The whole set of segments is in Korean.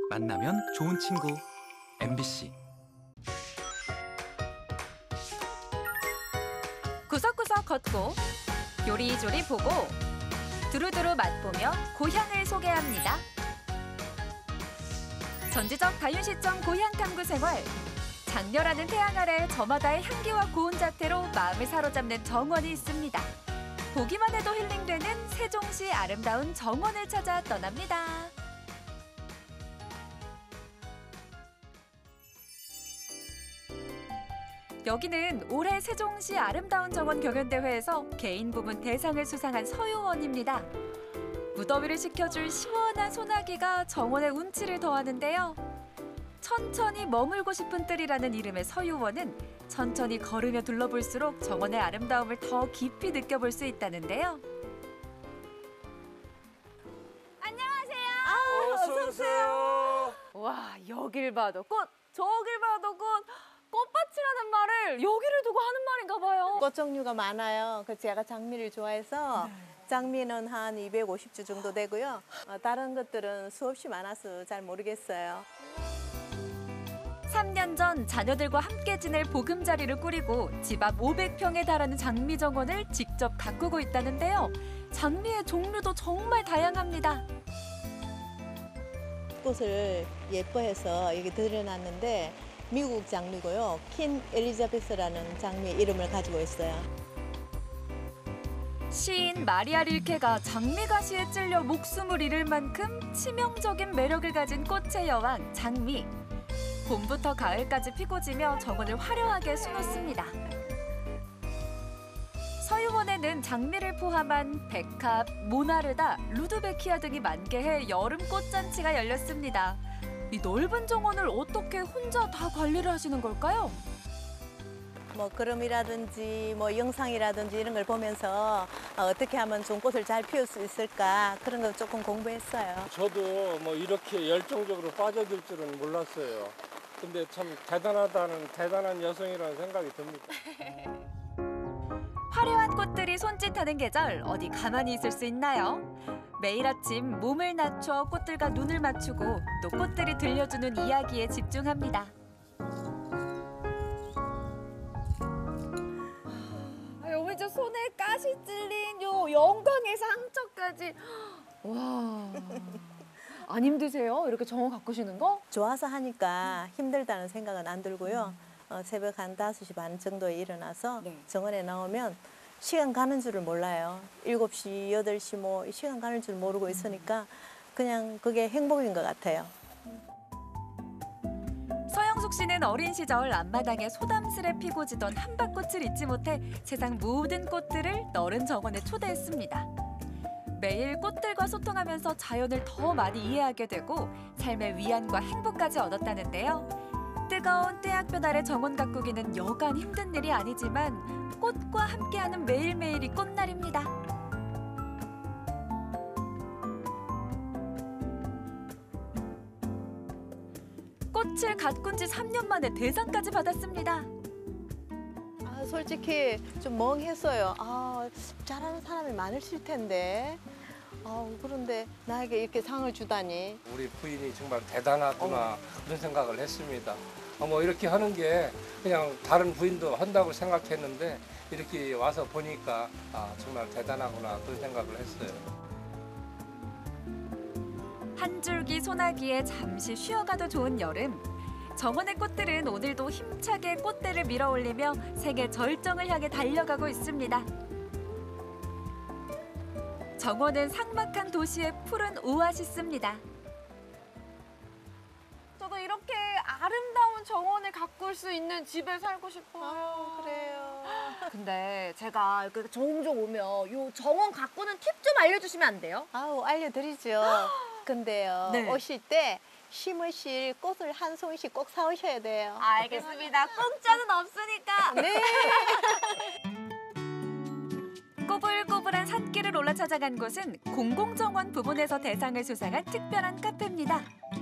만나면 좋은 친구 MBC. 구석구석 걷고 요리조리 보고 두루두루 맛보며 고향을 소개합니다. 전지적 다윤시청 고향 탐구 생활. 장렬하는 태양 아래 저마다의 향기와 고운 자태로 마음을 사로잡는 정원이 있습니다. 보기만 해도 힐링되는 세종시 아름다운 정원을 찾아 떠납니다. 여기는 올해 세종시 아름다운 정원 경연대회에서 개인 부문 대상을 수상한 서유원입니다. 무더위를 식혀줄 시원한 소나기가 정원의 운치를 더하는데요. 천천히 머물고 싶은 뜰이라는 이름의 서유원은 천천히 걸으며 둘러볼수록 정원의 아름다움을 더 깊이 느껴볼 수 있다는데요. 안녕하세요. 어서 오세요. 와, 여길 봐도 꽃, 저길 봐도 꽃. 꽃밭이라는 말을 여기를 두고 하는 말인가 봐요. 꽃 종류가 많아요. 제가 장미를 좋아해서 장미는 한 250주 정도 되고요. 다른 것들은 수없이 많아서 잘 모르겠어요. 3년 전 자녀들과 함께 지낼 보금자리를 꾸리고 집 앞 500평에 달하는 장미 정원을 직접 가꾸고 있다는데요. 장미의 종류도 정말 다양합니다. 꽃을 예뻐해서 여기 들여놨는데 미국 장미고요. 퀸 엘리자베스라는 장미의 이름을 가지고 있어요. 시인 마리아 릴케가 장미 가시에 찔려 목숨을 잃을 만큼 치명적인 매력을 가진 꽃의 여왕 장미. 봄부터 가을까지 피고 지며 정원을 화려하게 수놓습니다. 서유원에는 장미를 포함한 백합, 모나르다, 루드베키아 등이 만개해 여름 꽃잔치가 열렸습니다. 이 넓은 정원을 어떻게 혼자 다 관리를 하시는 걸까요? 그림이라든지 영상이라든지 이런 걸 보면서 어떻게 하면 좀 꽃을 잘 피울 수 있을까 그런 거 조금 공부했어요. 저도 이렇게 열정적으로 빠져들 줄은 몰랐어요. 근데 참 대단한 여성이라는 생각이 듭니다. 화려한 꽃들이 손짓하는 계절, 어디 가만히 있을 수 있나요? 매일 아침 몸을 낮춰 꽃들과 눈을 맞추고 또 꽃들이 들려주는 이야기에 집중합니다. 여기 저 손에 가시 찔린 요 영광의 상처까지. 와, 안 힘드세요? 이렇게 정원 가꾸시는 거? 좋아서 하니까 힘들다는 생각은 안 들고요. 새벽 한 5시 반 정도에 일어나서 정원에 나오면 시간 가는 줄을 몰라요. 7시, 8시 시간 가는 줄 모르고 있으니까 그냥 그게 행복인 것 같아요. 서영숙 씨는 어린 시절 앞마당에 소담스레 피고 지던 한밭꽃을 잊지 못해 세상 모든 꽃들을 너른 정원에 초대했습니다. 매일 꽃들과 소통하면서 자연을 더 많이 이해하게 되고 삶의 위안과 행복까지 얻었다는데요. 뜨거운 떼약볕 아래 정원 가꾸기는 여간 힘든 일이 아니지만 꽃과 함께하는 매일매일이 꽃날입니다. 꽃을 가꾼 지 3년 만에 대상까지 받았습니다. 솔직히 좀 멍했어요. 잘하는 사람이 많으실 텐데. 그런데 나에게 이렇게 상을 주다니. 우리 부인이 정말 대단하구나 그런 생각을 했습니다. 이렇게 하는 게 그냥 다른 부인도 한다고 생각했는데 이렇게 와서 보니까 정말 대단하구나 그런 생각을 했어요. 한 줄기 소나기에 잠시 쉬어가도 좋은 여름. 정원의 꽃들은 오늘도 힘차게 꽃대를 밀어올리며 생의 절정을 향해 달려가고 있습니다. 정원은 삭막한 도시의 푸른 오아시스입니다. 저도 이렇게 아름다운 정원을 가꿀 수 있는 집에 살고 싶어요. 그래요. 근데 제가 이렇게 종종 오면 요 정원 가꾸는 팁 좀 알려주시면 안 돼요? 알려드리죠. 근데요, 오실 때 심으실 꽃을 한 송이씩 꼭 사오셔야 돼요. 알겠습니다. 공짜는 없으니까. 네. 꼬불꼬불한 산길을 올라 찾아간 곳은 공공정원 부문에서 대상을 수상한 특별한 카페입니다.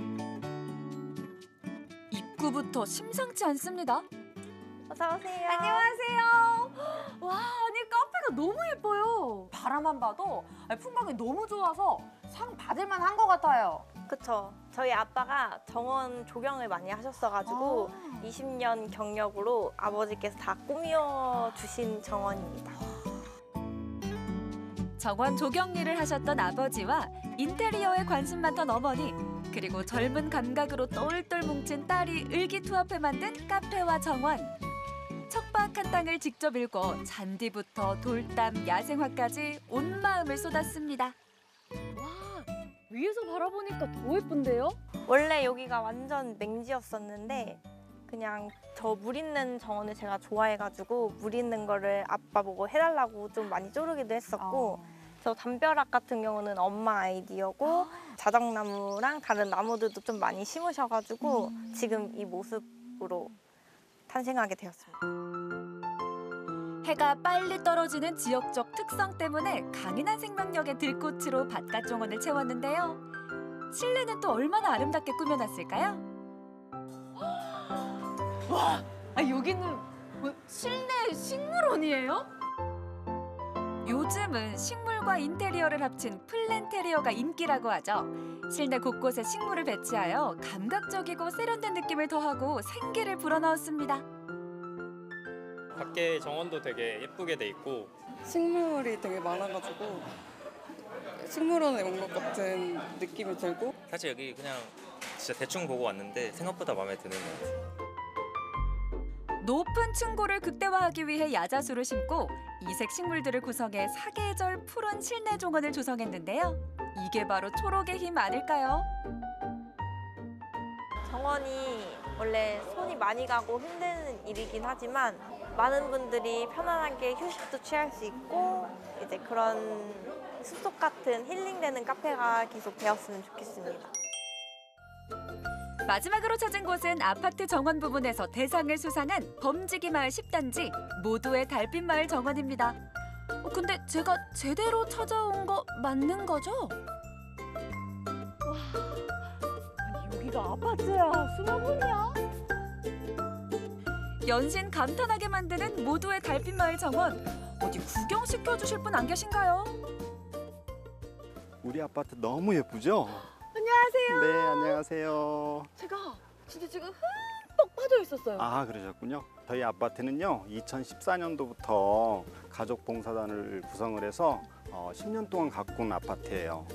입구부터 심상치 않습니다. 어서 오세요. 안녕하세요. 와, 아니 카페가 너무 예뻐요. 바람 바라만 봐도 풍광이 너무 좋아서 상 받을 만한 것 같아요. 그쵸. 저희 아빠가 정원 조경을 많이 하셨어가지고 20년 경력으로 아버지께서 다 꾸며주신 정원입니다. 정원 조경 일을 하셨던 아버지와 인테리어에 관심 많던 어머니, 그리고 젊은 감각으로 똘똘 뭉친 딸이 의기투합해 만든 카페와 정원. 척박한 땅을 직접 일궈 잔디부터 돌담, 야생화까지 온 마음을 쏟았습니다. 와, 위에서 바라보니까 더 예쁜데요? 원래 여기가 완전 냉지였었는데 그냥 저 물 있는 정원을 제가 좋아해가지고 물 있는 거를 아빠 보고 해달라고 좀 많이 쪼르기도 했었고 저 담벼락 같은 경우는 엄마 아이디어고 자작나무랑 다른 나무들도 좀 많이 심으셔가지고 지금 이 모습으로 탄생하게 되었습니다. 해가 빨리 떨어지는 지역적 특성 때문에 강인한 생명력의 들꽃으로 바깥 정원을 채웠는데요. 실내는 또 얼마나 아름답게 꾸며놨을까요? 와, 여기는 뭐 실내 식물원이에요? 요즘은 식물과 인테리어를 합친 플랜테리어가 인기라고 하죠. 실내 곳곳에 식물을 배치하여 감각적이고 세련된 느낌을 더하고 생기를 불어넣었습니다. 밖에 정원도 되게 예쁘게 돼 있고 식물이 되게 많아가지고 식물원에 온 것 같은 느낌이 들고 사실 여기 그냥 진짜 대충 보고 왔는데 생각보다 마음에 드는 것 같아요. 높은 층고를 극대화하기 위해 야자수를 심고 이색 식물들을 구성해 사계절 푸른 실내 정원을 조성했는데요. 이게 바로 초록의 힘 아닐까요? 정원이 원래 손이 많이 가고 힘든 일이긴 하지만 많은 분들이 편안하게 휴식도 취할 수 있고 이제 그런 숲속 같은 힐링되는 카페가 계속 되었으면 좋겠습니다. 마지막으로 찾은 곳은 아파트 정원 부분에서 대상을 수상한 범지기 마을 10단지 모두의 달빛 마을 정원입니다. 근데 제가 제대로 찾아온 거 맞는 거죠? 아니, 여기가 아파트야, 수목원이야? 연신 감탄하게 만드는 모두의 달빛 마을 정원. 어디 구경시켜 주실 분 안 계신가요? 우리 아파트 너무 예쁘죠? 안녕하세요. 네, 안녕하세요. 제가 진짜 지금 흠뻑 빠져 있었어요. 아, 그러셨군요. 저희 아파트는요, 2014년도부터 가족봉사단을 구성을 해서 10년 동안 가꾼 아파트예요.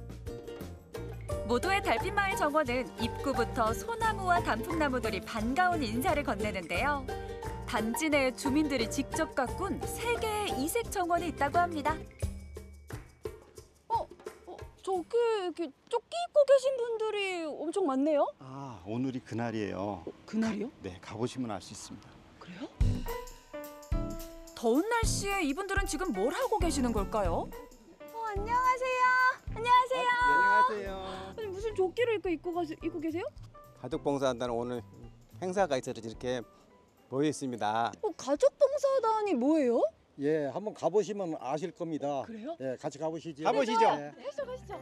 모두의 달빛 마을 정원은 입구부터 소나무와 단풍나무들이 반가운 인사를 건네는데요. 단지 내 주민들이 직접 가꾼 3개의 이색 정원이 있다고 합니다. 저기 이렇게 조끼 입고 계신 분들이 엄청 많네요. 아, 오늘이 그날이에요. 그날이요? 네, 가보시면 알 수 있습니다. 그래요? 더운 날씨에 이분들은 지금 뭘 하고 계시는 걸까요? 안녕하세요. 안녕하세요. 안녕하세요. 아니, 무슨 조끼를 입고 계세요? 가족봉사단은 오늘 행사가 있어서 이렇게 모여 있습니다. 가족봉사단이 뭐예요? 예, 한번 가보시면 아실 겁니다. 그래요? 예, 같이 가보시죠. 가보시죠. 예. 가시죠.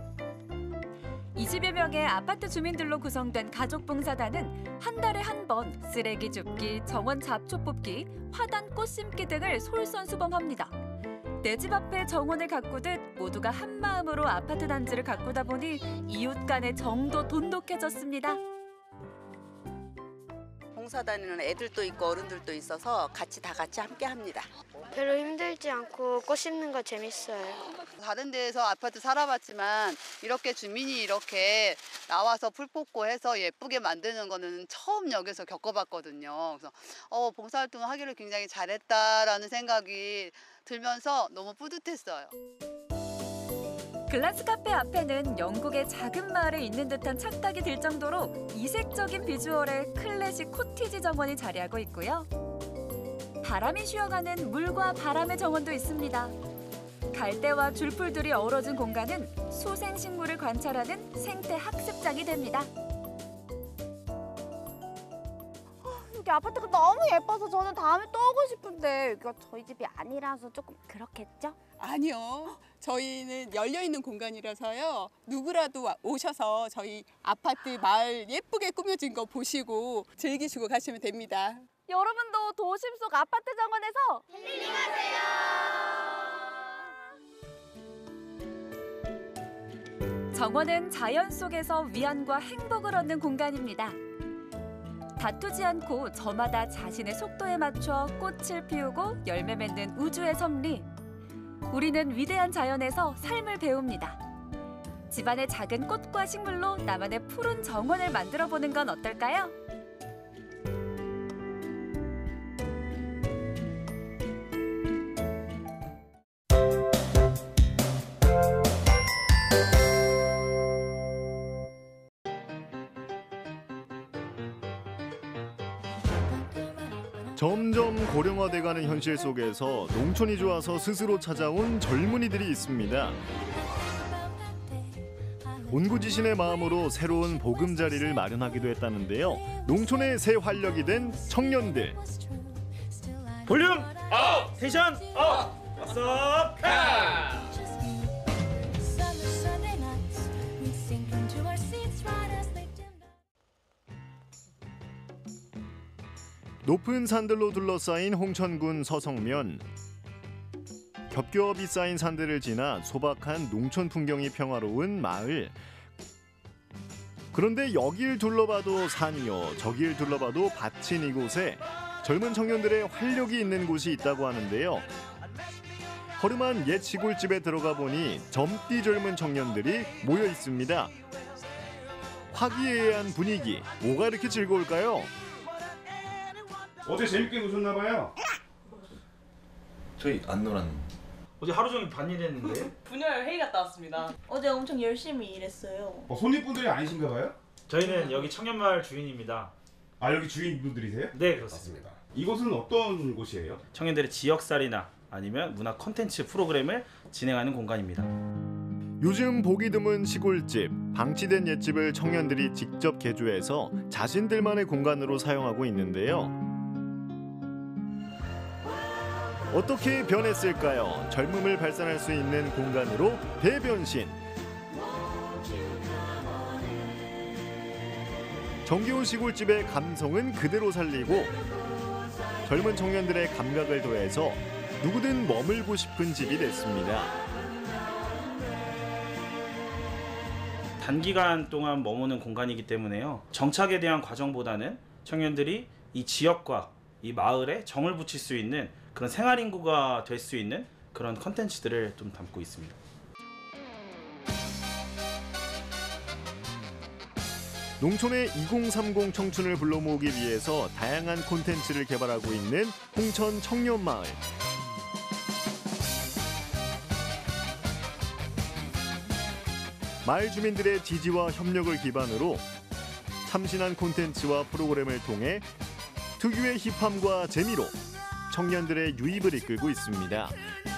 20여 명의 아파트 주민들로 구성된 가족봉사단은 한 달에 한 번 쓰레기 줍기, 정원 잡초 뽑기, 화단 꽃 심기 등을 솔선수범합니다. 내 집 앞에 정원을 가꾸듯 모두가 한 마음으로 아파트 단지를 가꾸다 보니 이웃 간의 정도 돈독해졌습니다. 봉사다니는 애들도 있고 어른들도 있어서 같이 함께 합니다. 별로 힘들지 않고 꽃 심는 거 재밌어요. 다른 데에서 아파트 살아봤지만 이렇게 주민이 이렇게 나와서 풀 뽑고 해서 예쁘게 만드는 거는 처음 여기서 겪어봤거든요. 그래서 봉사활동을 하기를 굉장히 잘했다라는 생각이 들면서 너무 뿌듯했어요. 글라스 카페 앞에는 영국의 작은 마을에 있는 듯한 착각이 들 정도로 이색적인 비주얼의 클래식 코티지 정원이 자리하고 있고요. 바람이 쉬어가는 물과 바람의 정원도 있습니다. 갈대와 줄풀들이 어우러진 공간은 수생식물을 관찰하는 생태 학습장이 됩니다. 여기 아파트가 너무 예뻐서 저는 다음에 또 오고 싶은데 여기가 저희 집이 아니라서 조금 그렇겠죠? 아니요. 저희는 열려있는 공간이라서요. 누구라도 오셔서 저희 아파트 마을 예쁘게 꾸며진 거 보시고 즐기시고 가시면 됩니다. 여러분도 도심 속 아파트 정원에서 힐링하세요. 정원은 자연 속에서 위안과 행복을 얻는 공간입니다. 다투지 않고 저마다 자신의 속도에 맞춰 꽃을 피우고 열매 맺는 우주의 섭리. 우리는 위대한 자연에서 삶을 배웁니다. 집안의 작은 꽃과 식물로 나만의 푸른 정원을 만들어 보는 건 어떨까요? 점점 고령화돼가는 현실 속에서 농촌이 좋아서 스스로 찾아온 젊은이들이 있습니다. 온구지신의 마음으로 새로운 보금자리를 마련하기도 했다는데요. 농촌의 새 활력이 된 청년들. 볼륨 업! 텐션 업! 왓썹 카! 높은 산들로 둘러싸인 홍천군 서성면. 겹겹이 쌓인 산들을 지나 소박한 농촌 풍경이 평화로운 마을. 그런데 여길 둘러봐도 산이요, 저길 둘러봐도 밭인 이곳에 젊은 청년들의 활력이 있는 곳이 있다고 하는데요. 허름한 옛 시골집에 들어가 보니 젊디 젊은 청년들이 모여 있습니다. 화기애애한 분위기, 뭐가 이렇게 즐거울까요? 어제 재밌게 노셨나 봐요. 저희 안 놀았는데. 어제 하루 종일 밭일 했는데. 분열 회의 갔다 왔습니다. 어제 엄청 열심히 일했어요. 손님분들이 아니신가 봐요? 저희는 여기 청년마을 주인입니다. 아, 여기 주인분들이세요? 네, 그렇습니다. 이곳은 어떤 곳이에요? 청년들의 지역살이나 아니면 문화 콘텐츠 프로그램을 진행하는 공간입니다. 요즘 보기 드문 시골집, 방치된 옛집을 청년들이 직접 개조해서 자신들만의 공간으로 사용하고 있는데요. 어떻게 변했을까요? 젊음을 발산할 수 있는 공간으로 대변신. 정겨운 시골집의 감성은 그대로 살리고 젊은 청년들의 감각을 더해서 누구든 머물고 싶은 집이 됐습니다. 단기간 동안 머무는 공간이기 때문에요. 정착에 대한 과정보다는 청년들이 이 지역과 이 마을에 정을 붙일 수 있는 그런 생활 인구가 될 수 있는 그런 컨텐츠들을 좀 담고 있습니다. 농촌의 2030 청춘을 불러 모으기 위해서 다양한 콘텐츠를 개발하고 있는 홍천 청년마을. 마을 주민들의 지지와 협력을 기반으로 참신한 콘텐츠와 프로그램을 통해 특유의 힙함과 재미로 청년들의 유입을 이끌고 있습니다.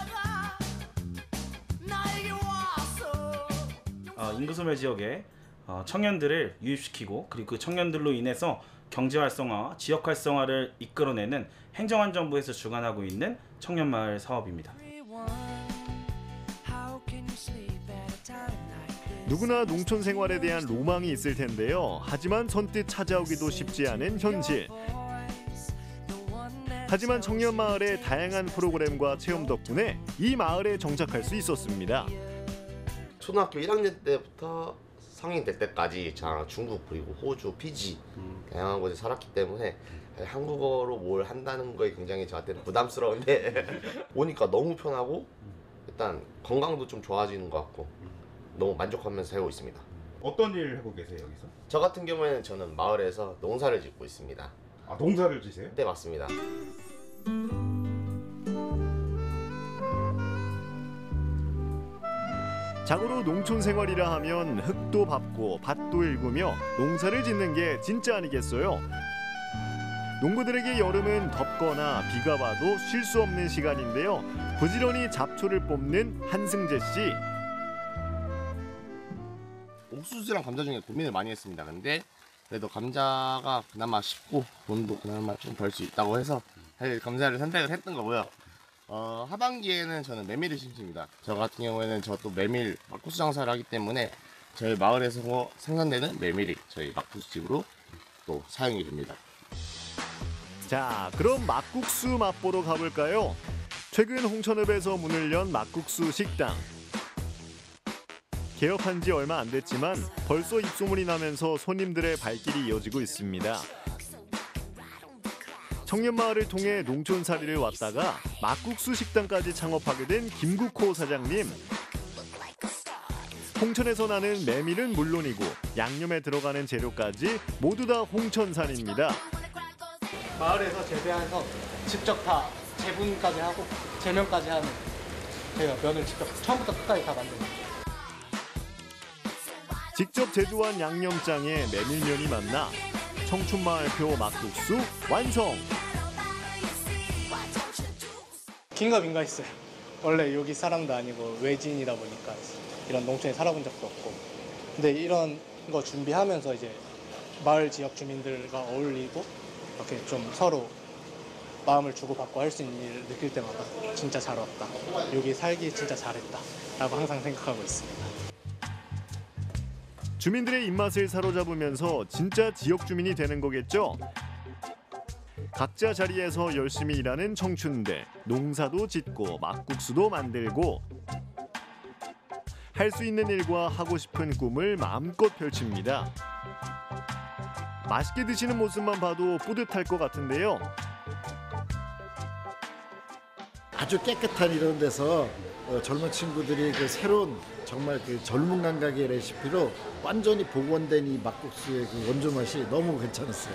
인구소멸 지역에 청년들을 유입시키고 그리고 그 청년들로 인해서 경제 활성화, 지역 활성화를 이끌어내는 행정안전부에서 주관하고 있는 청년마을 사업입니다. 누구나 농촌 생활에 대한 로망이 있을 텐데요. 하지만 선뜻 찾아오기도 쉽지 않은 현실. 하지만 청년마을의 다양한 프로그램과 체험 덕분에 이 마을에 정착할 수 있었습니다. 초등학교 1학년 때부터 성인 될 때까지 중국 그리고 호주, 피지 다양한 곳에 살았기 때문에 한국어로 뭘 한다는 거에 굉장히 저한테는 부담스러운데 오니까 너무 편하고 일단 건강도 좀 좋아지는 것 같고 너무 만족하면서 살고 있습니다. 어떤 일 하고 계세요 여기서? 저 같은 경우에는 저는 마을에서 농사를 짓고 있습니다. 아, 농사를 지세요? 네, 맞습니다. 자고로 농촌 생활이라 하면 흙도 밟고 밭도 일구며 농사를 짓는 게 진짜 아니겠어요? 농부들에게 여름은 덥거나 비가 와도 쉴 수 없는 시간인데요. 부지런히 잡초를 뽑는 한승재 씨. 옥수수랑 감자 중에 고민을 많이 했습니다. 근데 그래도 감자가 그나마 쉽고 돈도 그나마 좀 벌 수 있다고 해서 사실 감자를 선택을 했던 거고요. 하반기에는 저는 메밀을 심습니다. 저 같은 경우에는 저 또 메밀 막국수 장사를 하기 때문에 저희 마을에서 생산되는 메밀이 저희 막국수집으로 또 사용이 됩니다. 자, 그럼 막국수 맛보러 가볼까요? 최근 홍천읍에서 문을 연 막국수 식당. 개업한 지 얼마 안 됐지만 벌써 입소문이 나면서 손님들의 발길이 이어지고 있습니다. 청년마을을 통해 농촌살이를 왔다가 막국수 식당까지 창업하게 된 김국호 사장님. 홍천에서 나는 메밀은 물론이고 양념에 들어가는 재료까지 모두 다 홍천산입니다. 마을에서 재배해서 직접 다 재분까지 하고 제면까지 하는 저희가 면을 직접 처음부터 끝까지 다 만듭니다. 직접 제조한 양념장에 메밀면이 만나 청춘마을표 막국수 완성! 긴가 민가 있어요. 원래 여기 사람도 아니고 외지인이다 보니까 이런 농촌에 살아본 적도 없고, 근데 이런 거 준비하면서 이제 마을 지역 주민들과 어울리고 이렇게 좀 서로 마음을 주고받고 할 수 있는 일을 느낄 때마다 진짜 잘 왔다, 여기 살기 진짜 잘했다 라고 항상 생각하고 있습니다. 주민들의 입맛을 사로잡으면서 진짜 지역 주민이 되는 거겠죠? 각자 자리에서 열심히 일하는 청춘들, 농사도 짓고 막국수도 만들고 할 수 있는 일과 하고 싶은 꿈을 마음껏 펼칩니다. 맛있게 드시는 모습만 봐도 뿌듯할 것 같은데요. 아주 깨끗한 이런 데서 젊은 친구들이 그 새로운 정말 그 젊은 감각의 레시피로 완전히 복원된 이 막국수의 그 원조 맛이 너무 괜찮았어요.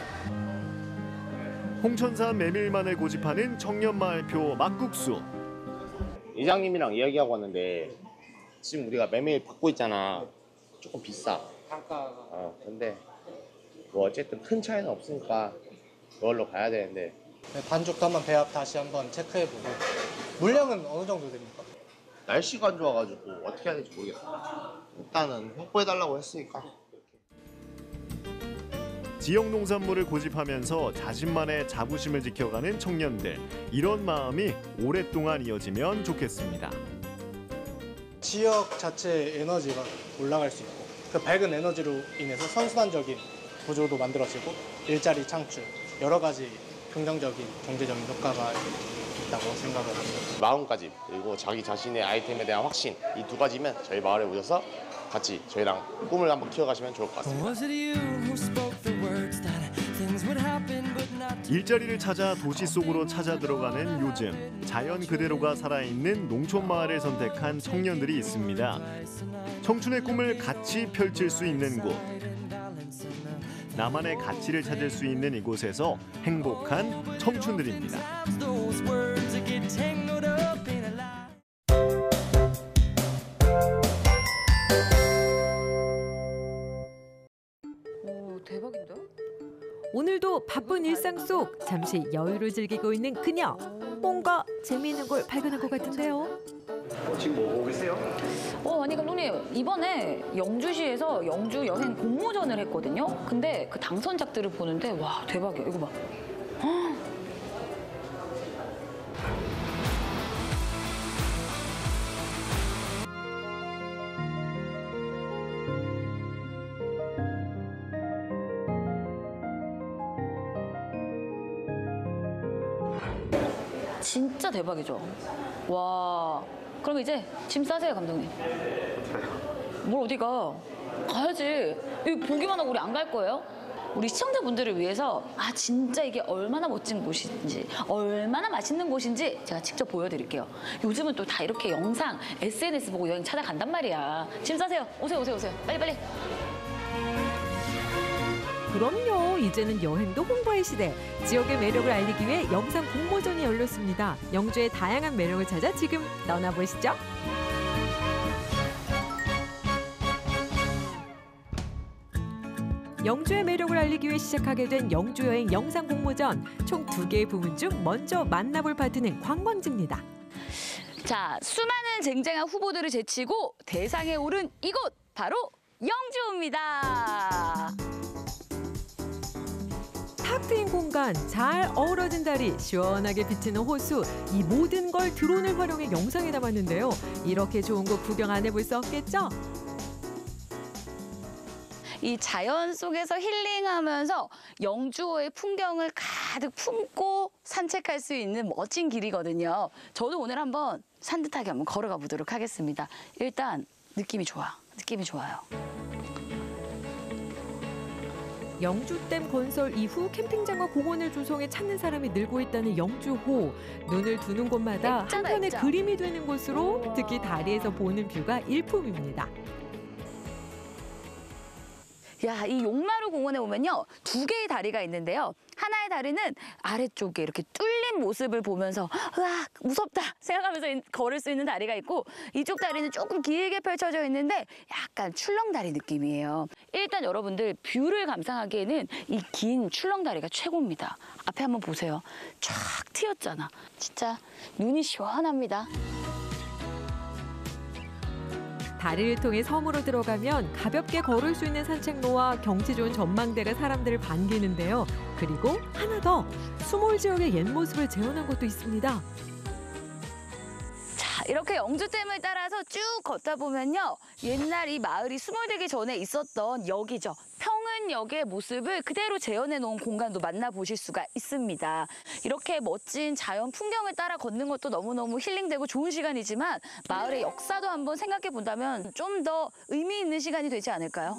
홍천산 메밀만을 고집하는 청년마을표 막국수. 이장님이랑 이야기하고 왔는데 지금 우리가 메밀 받고 있잖아. 조금 비싸. 단가가. 근데 뭐 어쨌든 큰 차이는 없으니까 그걸로 가야 되는데. 반죽도 한번 배합 다시 한번 체크해보고. 물량은 어느 정도 됩니까? 날씨가 안 좋아가지고 어떻게 해야 될지 모르겠어. 일단은 확보해달라고 했으니까. 지역 농산물을 고집하면서 자신만의 자부심을 지켜가는 청년들. 이런 마음이 오랫동안 이어지면 좋겠습니다. 지역 자체의 에너지가 올라갈 수 있고 그 밝은 에너지로 인해서 선순환적인 구조도 만들어지고 일자리 창출, 여러 가지 긍정적인 경제적인 효과가 있다고 생각을 합니다. 마음가짐 그리고 자기 자신의 아이템에 대한 확신, 이 두 가지면 저희 마을에 오셔서 같이 저희랑 꿈을 한번 키워가시면 좋을 것 같습니다. 일자리를 찾아 도시 속으로 찾아 들어가는 요즘, 자연 그대로가 살아있는 농촌 마을을 선택한 청년들이 있습니다. 청춘의 꿈을 같이 펼칠 수 있는 곳, 나만의 가치를 찾을 수 있는 이곳에서 행복한 청춘들입니다. 오, 대박인데요? 오늘도 바쁜 일상 속 잠시 여유를 즐기고 있는 그녀. 뭔가 재미있는 걸 발견한 것 같은데요. 지금 뭐 보고 계세요? 아니 감독님, 이번에 영주시에서 영주 여행 공모전을 했거든요. 근데 그 당선작들을 보는데 와, 대박이야. 이거 봐. 진짜 대박이죠. 와, 그럼 이제 짐 싸세요, 감독님. 뭘 어디가? 가야지. 이거 보기만 하고 우리 안 갈 거예요? 우리 시청자분들을 위해서 진짜 이게 얼마나 멋진 곳인지, 얼마나 맛있는 곳인지 제가 직접 보여드릴게요. 요즘은 또 다 이렇게 영상, SNS 보고 여행 찾아간단 말이야. 짐 싸세요. 오세요, 오세요, 오세요. 빨리, 빨리. 그럼요. 이제는 여행도 홍보의 시대. 지역의 매력을 알리기 위해 영상 공모전이 열렸습니다. 영주의 다양한 매력을 찾아 지금 떠나보시죠. 영주의 매력을 알리기 위해 시작하게 된 영주 여행 영상 공모전. 총 2개의 부문 중 먼저 만나볼 파트는 관광지입니다. 자, 수많은 쟁쟁한 후보들을 제치고 대상에 오른 이곳, 바로 영주입니다. 탁 트인 공간, 잘 어우러진 다리, 시원하게 비치는 호수, 이 모든 걸 드론을 활용해 영상에 담았는데요. 이렇게 좋은 곳 구경 안 해볼 수 없겠죠? 이 자연 속에서 힐링하면서 영주의 풍경을 가득 품고 산책할 수 있는 멋진 길이거든요. 저도 오늘 한번 산뜻하게 한번 걸어가 보도록 하겠습니다. 일단 느낌이 좋아. 느낌이 좋아요. 영주댐 건설 이후 캠핑장과 공원을 조성해 찾는 사람이 늘고 있다는 영주호. 눈을 두는 곳마다 액자다, 한편의 액자. 그림이 되는 곳으로 특히 다리에서 보는 뷰가 일품입니다. 야, 이 용마루 공원에 오면요. 2개의 다리가 있는데요. 하나의 다리는 아래쪽에 이렇게 뚫린 모습을 보면서 으악 무섭다 생각하면서 걸을 수 있는 다리가 있고 이쪽 다리는 조금 길게 펼쳐져 있는데 약간 출렁다리 느낌이에요. 일단 여러분들 뷰를 감상하기에는 이 긴 출렁다리가 최고입니다. 앞에 한번 보세요. 쫙 트였잖아. 진짜 눈이 시원합니다. 다리를 통해 섬으로 들어가면 가볍게 걸을 수 있는 산책로와 경치 좋은 전망대가 사람들을 반기는데요. 그리고 하나 더, 수몰 지역의 옛 모습을 재현한 곳도 있습니다. 자, 이렇게 영주댐을 따라서 쭉 걷다 보면요. 옛날 이 마을이 수몰되기 전에 있었던 역이죠. 평은역의 모습을 그대로 재현해 놓은 공간도 만나보실 수가 있습니다. 이렇게 멋진 자연 풍경을 따라 걷는 것도 너무너무 힐링되고 좋은 시간이지만 마을의 역사도 한번 생각해 본다면 좀 더 의미 있는 시간이 되지 않을까요?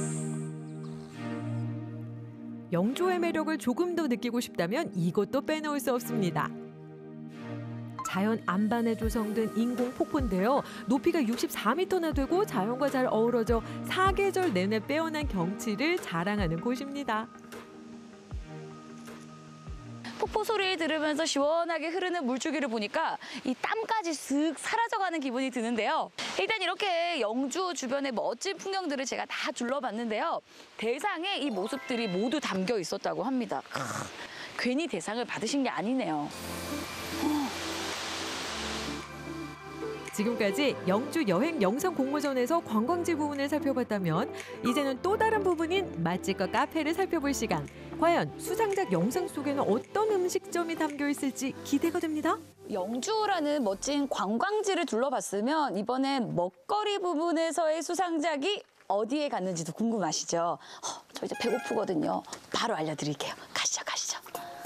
영주의 매력을 조금 더 느끼고 싶다면 이곳도 빼놓을 수 없습니다. 자연 안반에 조성된 인공 폭포인데요. 높이가 64m나 되고 자연과 잘 어우러져 사계절 내내 빼어난 경치를 자랑하는 곳입니다. 폭포 소리를 들으면서 시원하게 흐르는 물줄기를 보니까 이 땀까지 쓱 사라져가는 기분이 드는데요. 일단 이렇게 영주 주변의 멋진 풍경들을 제가 다 둘러봤는데요. 대상에 이 모습들이 모두 담겨 있었다고 합니다. 괜히 대상을 받으신 게 아니네요. 지금까지 영주 여행 영상 공모전에서 관광지 부분을 살펴봤다면 이제는 또 다른 부분인 맛집과 카페를 살펴볼 시간. 과연 수상작 영상 속에는 어떤 음식점이 담겨 있을지 기대가 됩니다. 영주라는 멋진 관광지를 둘러봤으면 이번엔 먹거리 부분에서의 수상작이 어디에 갔는지도 궁금하시죠? 저 이제 배고프거든요. 바로 알려드릴게요. 가시죠, 가시죠.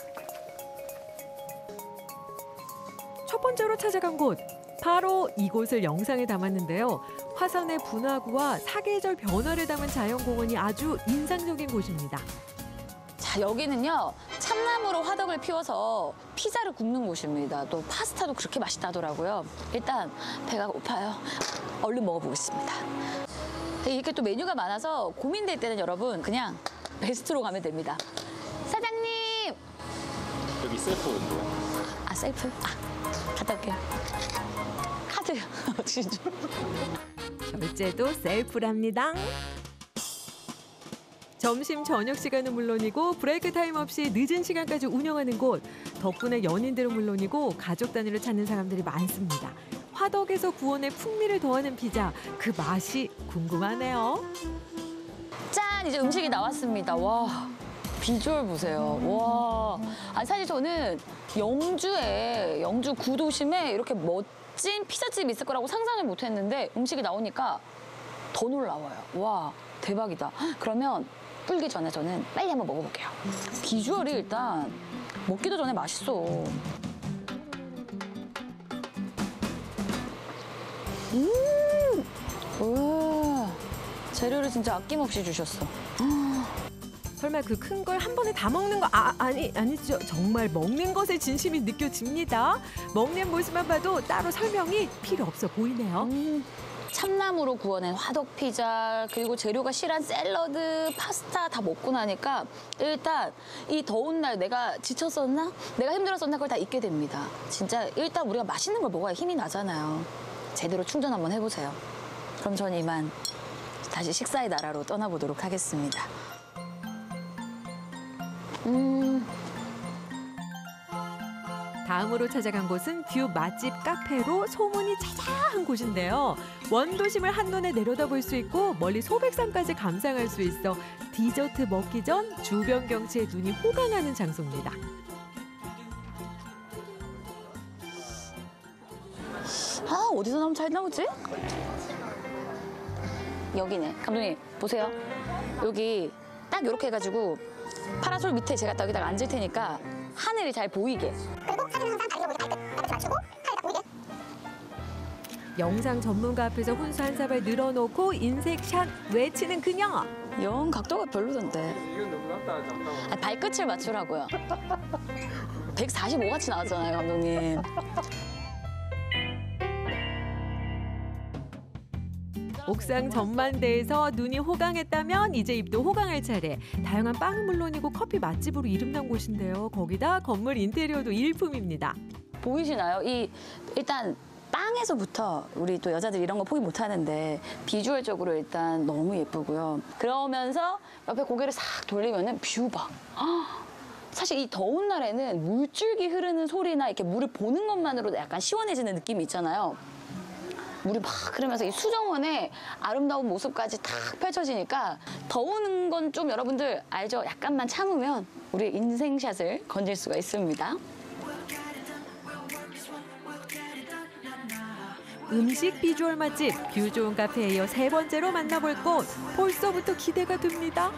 첫 번째로 찾아간 곳. 바로 이곳을 영상에 담았는데요. 화산의 분화구와 사계절 변화를 담은 자연공원이 아주 인상적인 곳입니다. 자, 여기는요. 참나무로 화덕을 피워서 피자를 굽는 곳입니다. 또 파스타도 그렇게 맛있다더라고요. 일단 배가 고파요. 얼른 먹어보겠습니다. 이렇게 또 메뉴가 많아서 고민될 때는 여러분 그냥 베스트로 가면 됩니다. 사장님! 여기 셀프인데요. 아, 셀프? 갔다 올게요. 카드 진짜. 결제도 셀프랍니다. 점심 저녁 시간은 물론이고 브레이크 타임 없이 늦은 시간까지 운영하는 곳. 덕분에 연인들은 물론이고 가족 단위로 찾는 사람들이 많습니다. 화덕에서 구워낸 풍미를 더하는 피자, 그 맛이 궁금하네요. 짠! 이제 음식이 나왔습니다. 와, 비주얼 보세요. 와, 아니, 사실 저는 영주 구도심에 이렇게 멋진 피자집이 있을 거라고 상상을 못했는데 음식이 나오니까 더 놀라워요. 와, 대박이다. 그러면 불기 전에 저는 빨리 한번 먹어볼게요. 비주얼이 일단 먹기도 전에 맛있어. 우와, 재료를 진짜 아낌없이 주셨어. 설마 그 큰 걸 한 번에 다 먹는 거 아니죠. 정말 먹는 것에 진심이 느껴집니다. 먹는 모습만 봐도 따로 설명이 필요 없어 보이네요. 참나무로 구워낸 화덕 피자, 그리고 재료가 실한 샐러드, 파스타 다 먹고 나니까 일단 이 더운 날 내가 지쳤었나? 내가 힘들었었나? 그걸 다 잊게 됩니다. 진짜 일단 우리가 맛있는 걸 먹어야 힘이 나잖아요. 제대로 충전 한번 해보세요. 그럼 전 이만 다시 식사의 나라로 떠나보도록 하겠습니다. 다음으로 찾아간 곳은 뷰 맛집 카페로 소문이 자자한 곳인데요. 원도심을 한눈에 내려다볼 수 있고 멀리 소백산까지 감상할 수 있어 디저트 먹기 전 주변 경치에 눈이 호강하는 장소입니다. 아, 어디서 나오면 잘 나오지? 여기네. 감독님, 보세요. 여기 딱 이렇게 해가지고 파라솔 밑에 제가 딱 여기다가 앉을 테니까 하늘이 잘 보이게. 그리고 사진은 항상 다리를 먼저 발끝 맞추고 팔을 딱 보이게. 영상 전문가 앞에서 훈수 한 사발 늘어놓고 인색샷 외치는 그녀. 영 각도가 별로던데. 이건 너무 낫다. 발끝을 맞추라고요. 145같이 나왔잖아요, 감독님. 옥상 전망대에서 눈이 호강했다면 이제 입도 호강할 차례. 다양한 빵은 물론이고 커피 맛집으로 이름난 곳인데요. 거기다 건물 인테리어도 일품입니다. 보이시나요? 일단 빵에서부터 우리 또 여자들 이런 거 포기 못 하는데 비주얼적으로 일단 너무 예쁘고요. 그러면서 옆에 고개를 싹 돌리면은 뷰 봐. 사실 이 더운 날에는 물줄기 흐르는 소리나 이렇게 물을 보는 것만으로도 약간 시원해지는 느낌이 있잖아요. 물이 막 흐르면서 이 수정원의 아름다운 모습까지 탁 펼쳐지니까 더우는 건 좀 여러분들 알죠? 약간만 참으면 우리의 인생샷을 건질 수가 있습니다. 음식 비주얼 맛집, 뷰 좋은 카페에 이어 세 번째로 만나볼 곳. 벌써부터 기대가 됩니다.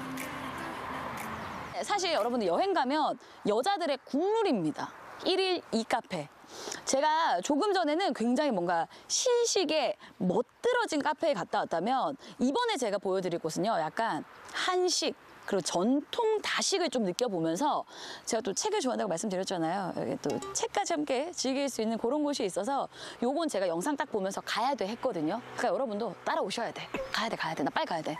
사실 여러분들 여행 가면 여자들의 국룰입니다. 1일 2카페. 제가 조금 전에는 굉장히 뭔가 신식에 멋들어진 카페에 갔다 왔다면 이번에 제가 보여드릴 곳은요. 약간 한식 그리고 전통 다식을 좀 느껴보면서 제가 또 책을 좋아한다고 말씀드렸잖아요. 여기 또 책까지 함께 즐길 수 있는 그런 곳이 있어서 요건 제가 영상 딱 보면서 가야 돼 했거든요. 그러니까 여러분도 따라오셔야 돼. 가야 돼. 나 빨리 가야 돼.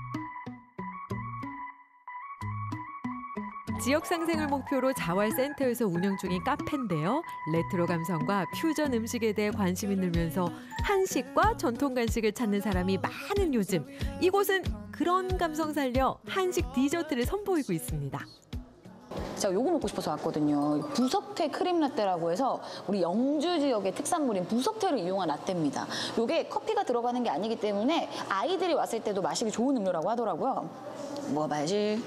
지역 상생을 목표로 자활센터에서 운영 중인 카페인데요. 레트로 감성과 퓨전 음식에 대해 관심이 늘면서 한식과 전통 간식을 찾는 사람이 많은 요즘. 이곳은 그런 감성 살려 한식 디저트를 선보이고 있습니다. 제가 요거 먹고 싶어서 왔거든요. 부석태 크림라떼라고 해서 우리 영주 지역의 특산물인 부석태를 이용한 라떼입니다. 요게 커피가 들어가는 게 아니기 때문에 아이들이 왔을 때도 마시기 좋은 음료라고 하더라고요. 먹어봐야지.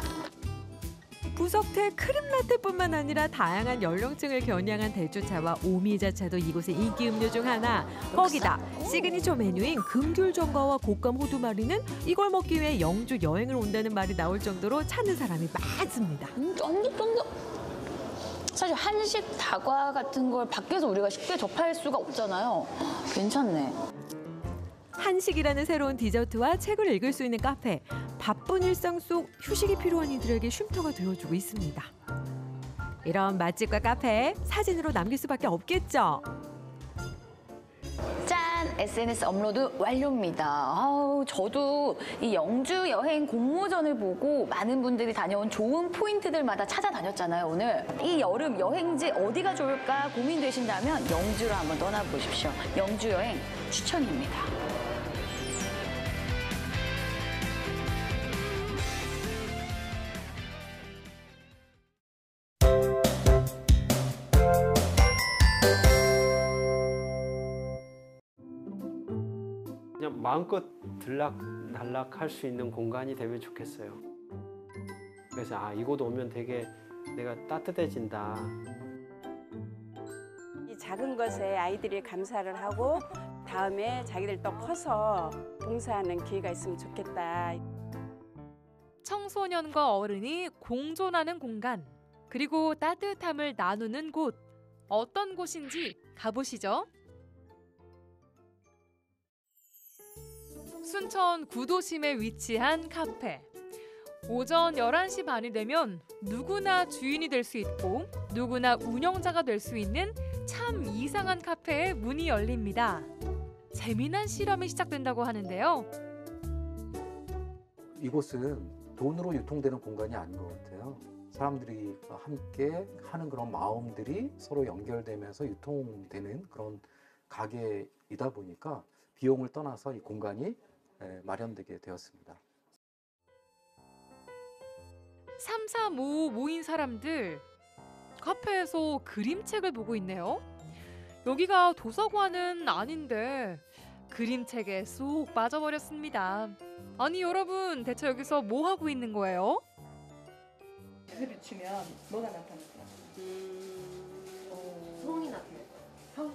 부석태 크림라떼뿐만 아니라 다양한 연령층을 겨냥한 대추차와 오미자차도 이곳의 인기 음료 중 하나. 거기다 시그니처 메뉴인 금귤전과와 곶감 호두마리는 이걸 먹기 위해 영주 여행을 온다는 말이 나올 정도로 찾는 사람이 많습니다. 쫀득쫀득. 사실 한식 다과 같은 걸 밖에서 우리가 쉽게 접할 수가 없잖아요. 괜찮네. 한식이라는 새로운 디저트와 책을 읽을 수 있는 카페. 바쁜 일상 속 휴식이 필요한 이들에게 쉼터가 되어주고 있습니다. 이런 맛집과 카페 사진으로 남길 수밖에 없겠죠. 짠! SNS 업로드 완료입니다. 저도 이 영주 여행 공모전을 보고 많은 분들이 다녀온 좋은 포인트들마다 찾아다녔잖아요, 오늘. 이 여름 여행지 어디가 좋을까 고민되신다면 영주로 한번 떠나보십시오. 영주 여행 추천입니다. 그냥 마음껏 들락날락할 수 있는 공간이 되면 좋겠어요. 그래서 이곳 오면 되게 내가 따뜻해진다. 이 작은 것에 아이들이 감사를 하고 다음에 자기들 또 커서 봉사하는 기회가 있으면 좋겠다. 청소년과 어른이 공존하는 공간, 그리고 따뜻함을 나누는 곳. 어떤 곳인지 가보시죠. 순천 구도심에 위치한 카페. 오전 11시 반이 되면 누구나 주인이 될 수 있고 누구나 운영자가 될 수 있는 참 이상한 카페에 문이 열립니다. 재미난 실험이 시작된다고 하는데요. 이곳은 돈으로 유통되는 공간이 아닌 것 같아요. 사람들이 함께 하는 그런 마음들이 서로 연결되면서 유통되는 그런 가게이다 보니까 비용을 떠나서 이 공간이 마련되게 되었습니다. 335 모인 사람들, 카페에서 그림책을 보고 있네요. 여기가 도서관은 아닌데 그림책에 쏙 빠져버렸습니다. 아니 여러분, 대체 여기서 뭐 하고 있는 거예요? 빛을 비추면 뭐가 나타날까요? 성이 나타날까요?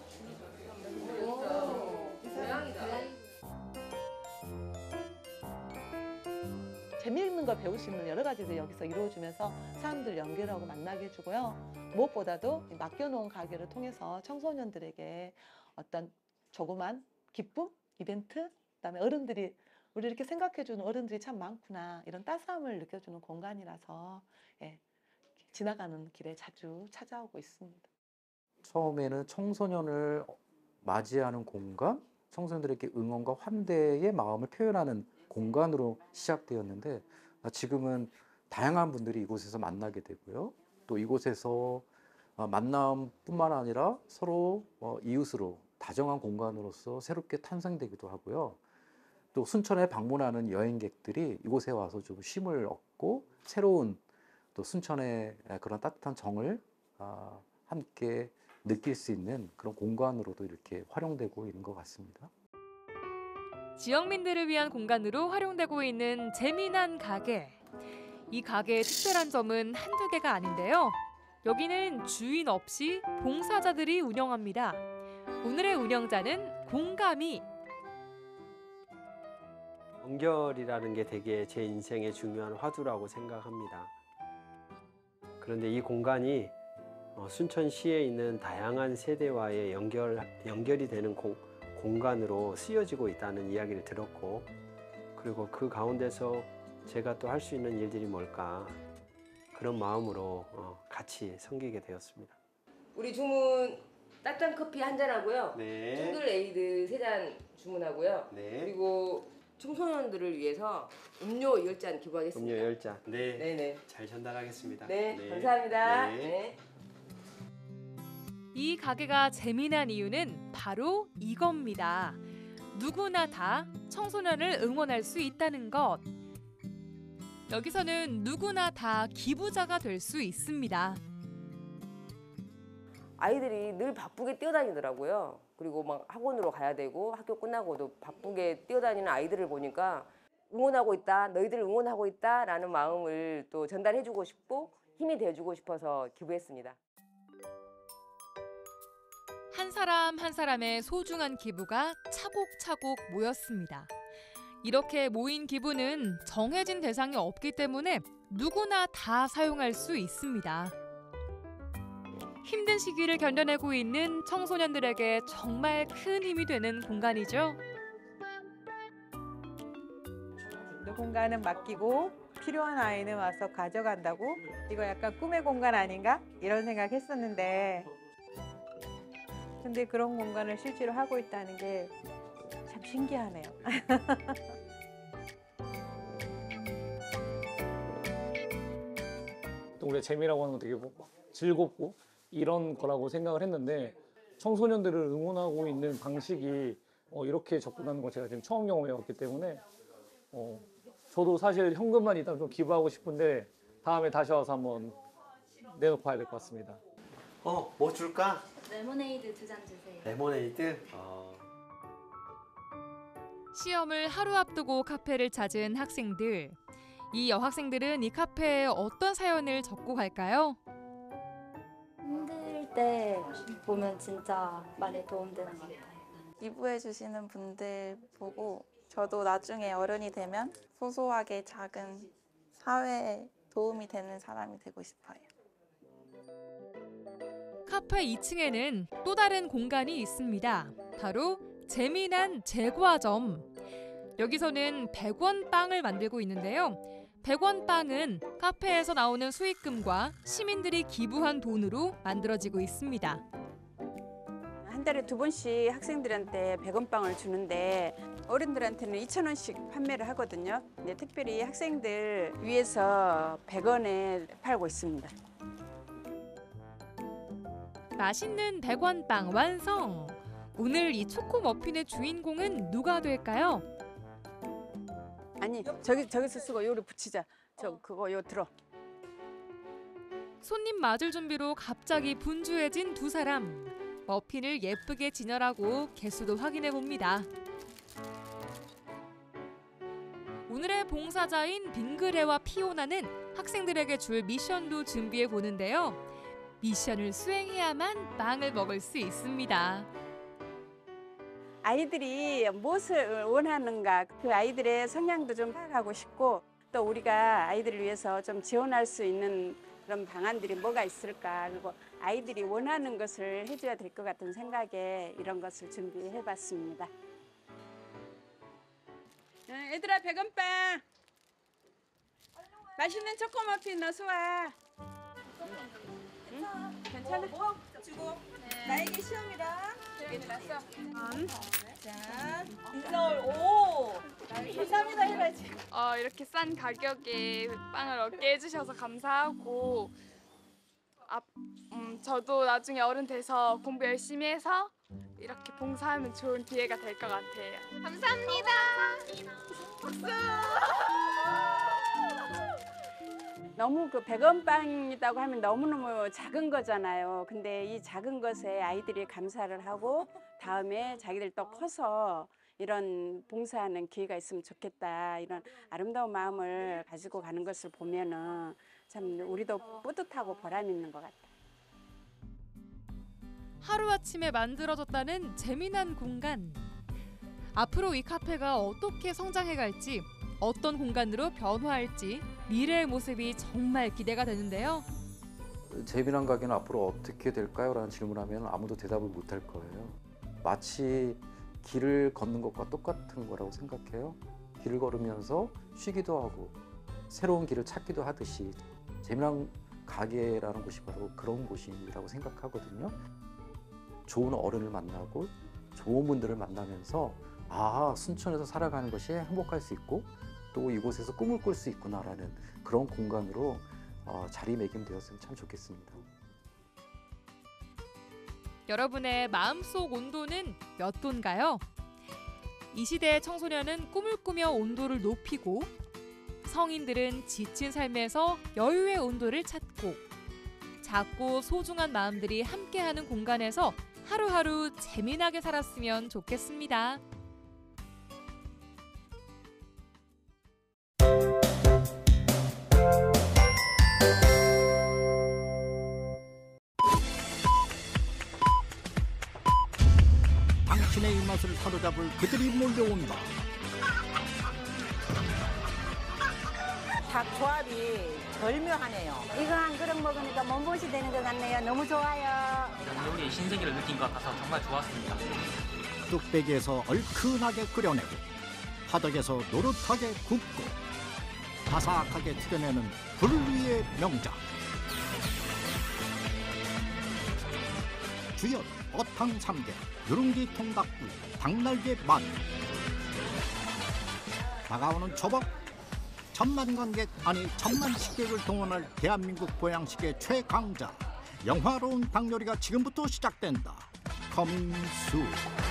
재미있는 걸 배울 수 있는 여러 가지들이 여기서 이루어지면서 사람들 연결하고 만나게 해주고요. 무엇보다도 맡겨놓은 가게를 통해서 청소년들에게 어떤 조그만 기쁨, 이벤트, 그다음에 어른들이 우리 이렇게 생각해주는 어른들이 참 많구나 이런 따스함을 느껴주는 공간이라서 예, 지나가는 길에 자주 찾아오고 있습니다. 처음에는 청소년을 맞이하는 공간, 청소년들에게 응원과 환대의 마음을 표현하는 공간으로 시작되었는데 지금은 다양한 분들이 이곳에서 만나게 되고요. 또 이곳에서 만남뿐만 아니라 서로 이웃으로 다정한 공간으로서 새롭게 탄생되기도 하고요. 또 순천에 방문하는 여행객들이 이곳에 와서 좀 쉼을 얻고 새로운 또 순천의 그런 따뜻한 정을 함께 느낄 수 있는 그런 공간으로도 이렇게 활용되고 있는 것 같습니다. 지역민들을 위한 공간으로 활용되고 있는 재미난 가게. 이 가게의 특별한 점은 한두 개가 아닌데요. 여기는 주인 없이 봉사자들이 운영합니다. 오늘의 운영자는 공감이. 연결이라는 게 되게 제 인생의 중요한 화두라고 생각합니다. 그런데 이 공간이 순천시에 있는 다양한 세대와의 연결이 되는 공간으로 쓰여지고 있다는 이야기를 들었고, 그리고 그 가운데서 제가 또 할 수 있는 일들이 뭘까, 그런 마음으로 같이 섬기게 되었습니다. 우리 주문 따뜻한 커피 한 잔하고요. 네. 싱글 에이드 3잔 주문하고요. 네. 그리고 청소년들을 위해서 음료 10잔 기부하겠습니다. 음료 10잔. 네. 네네. 잘 전달하겠습니다. 네, 감사합니다. 네. 네. 이 가게가 재미난 이유는 바로 이겁니다. 누구나 다 청소년을 응원할 수 있다는 것. 여기서는 누구나 다 기부자가 될 수 있습니다. 아이들이 늘 바쁘게 뛰어다니더라고요. 그리고 막 학원으로 가야 되고 학교 끝나고도 바쁘게 뛰어다니는 아이들을 보니까 응원하고 있다, 너희들 응원하고 있다라는 마음을 또 전달해주고 싶고 힘이 돼주고 싶어서 기부했습니다. 한 사람 한 사람의 소중한 기부가 차곡차곡 모였습니다. 이렇게 모인 기부는 정해진 대상이 없기 때문에 누구나 다 사용할 수 있습니다. 힘든 시기를 견뎌내고 있는 청소년들에게 정말 큰 힘이 되는 공간이죠. 공간은 맡기고 필요한 아이는 와서 가져간다고? 이거 약간 꿈의 공간 아닌가? 이런 생각했었는데 근데 그런 공간을 실제로 하고 있다는 게 참 신기하네요. 또 우리가 재미라고 하는 건 되게 즐겁고 이런 거라고 생각을 했는데 청소년들을 응원하고 있는 방식이 이렇게 접근하는 거 제가 지금 처음 경험해봤기 때문에 저도 사실 현금만 일단 좀 기부하고 싶은데 다음에 다시 와서 한번 내놓고 와야 될 것 같습니다. 뭐 줄까? 레모네이드 2잔 주세요. 레모네이드? 시험을 하루 앞두고 카페를 찾은 학생들. 이 여학생들은 이 카페에 어떤 사연을 적고 갈까요? 힘들 때 보면 진짜 많이 도움되는 것 같아요. 기부해 주시는 분들 보고 저도 나중에 어른이 되면 소소하게 작은 사회에 도움이 되는 사람이 되고 싶어요. 카페 2층에는 또 다른 공간이 있습니다. 바로 재미난 제과점. 여기서는 100원 빵을 만들고 있는데요. 100원 빵은 카페에서 나오는 수익금과 시민들이 기부한 돈으로 만들어지고 있습니다. 한 달에 2번씩 학생들한테 100원 빵을 주는데 어른들한테는 2,000원씩 판매를 하거든요. 근데 특별히 학생들 위해서 100원에 팔고 있습니다. 맛있는 100원 빵 완성! 오늘 이 초코 머핀의 주인공은 누가 될까요? 아니, 저기서 쓰고 요리 붙이자. 그거 요 들어. 손님 맞을 준비로 갑자기 분주해진 두 사람. 머핀을 예쁘게 진열하고 개수도 확인해 봅니다. 오늘의 봉사자인 빙그레와 피오나는 학생들에게 줄 미션도 준비해 보는데요. 미션을 수행해야만 빵을 먹을 수 있습니다. 아이들이 무엇을 원하는가, 그 아이들의 성향도 좀 파악하고 싶고 또 우리가 아이들을 위해서 좀 지원할 수 있는 그런 방안들이 뭐가 있을까, 그리고 아이들이 원하는 것을 해줘야 될 것 같은 생각에 이런 것을 준비해봤습니다. 얘들아, 백원빵 맛있는 초코머핀 넣어서 와. 응? 괜찮아? 주고 나에게 시험이다. 여기 놨어. 자, 인서울 오. 감사합니다 해야지. 이렇게 싼 가격에 빵을 얻게 해주셔서 감사하고 저도 나중에 어른 돼서 공부 열심히 해서 이렇게 봉사하면 좋은 기회가 될 것 같아요. 감사합니다. 박수. 너무 그 100원 빵이라고 하면 너무너무 작은 거잖아요. 근데 이 작은 것에 아이들이 감사를 하고 다음에 자기들 또 커서 이런 봉사하는 기회가 있으면 좋겠다, 이런 아름다운 마음을 가지고 가는 것을 보면은 참 우리도 뿌듯하고 보람 있는 것 같아요. 하루아침에 만들어졌다는 재미난 공간. 앞으로 이 카페가 어떻게 성장해갈지, 어떤 공간으로 변화할지 미래의 모습이 정말 기대가 되는데요. 재미난 가게는 앞으로 어떻게 될까요? 라는 질문하면 아무도 대답을 못할 거예요. 마치 길을 걷는 것과 똑같은 거라고 생각해요. 길을 걸으면서 쉬기도 하고 새로운 길을 찾기도 하듯이 재미난 가게라는 곳이 바로 그런 곳이라고 생각하거든요. 좋은 어른을 만나고 좋은 분들을 만나면서 순천에서 살아가는 것이 행복할 수 있고 또 이곳에서 꿈을 꿀 수 있구나라는 그런 공간으로 자리매김되었으면 참 좋겠습니다. 여러분의 마음속 온도는 몇 도인가요? 이 시대의 청소년은 꿈을 꾸며 온도를 높이고, 성인들은 지친 삶에서 여유의 온도를 찾고, 작고 소중한 마음들이 함께하는 공간에서 하루하루 재미나게 살았으면 좋겠습니다. 당신의 입맛을 사로잡을 그들이 몰려온다. 닭 조합이 절묘하네요. 이거 한 그릇 먹으니까 몸보신 되는 것 같네요. 너무 좋아요. 감독의 신세계를 느낀 것 같아서 정말 좋았습니다. 뚝배기에서 얼큰하게 끓여내고 화덕에서 노릇하게 굽고 바삭하게 튀겨내는 불 위의 명작. 주연 어탕 삼계, 누룽지 통닭구이, 닭날개 만. 다가오는 초복. 천만 관객 아니 천만 식객을 동원할 대한민국 보양식의 최강자. 영화로운 닭요리가 지금부터 시작된다. 커밍수.